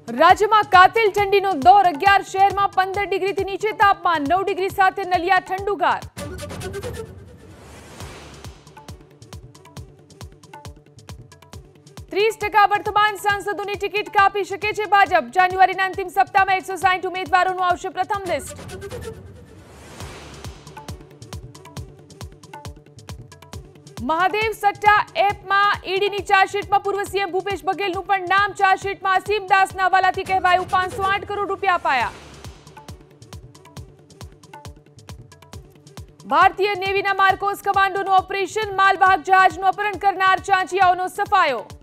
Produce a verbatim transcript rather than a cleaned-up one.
રાજ્યમાં કાતિલ ઠંડીનો દોર અગિયાર શહેરમાં પંદર ડિગ્રીથી નીચે તાપમાન નવ ડિગ્રી સાથે નલિયા ઠંડુગાર ત્રીસ ટકા વર્તમાન સાંસદોની ટિકિટ કાપી શકે છે ભાજપ જાન્યુઆરીના અંતિમ સપ્તાહમાં એકસો સાઠ ઉમેદવારોનું આવશે પ્રથમ લિસ્ટ महादेव सट्टा एप में ईडी की चार्जशीट में पूर्व सीएम भूपेश बघेल पण नाम चार्जशीट में असीम दास हवाला थी कहवायु पांच सौ आठ करोड़ रूपिया अपाया। भारतीय नेवी मार्कोस कमांडो ऑपरेशन मालवाहक जहाज अपहरण करनार चांचियाओं सफायो।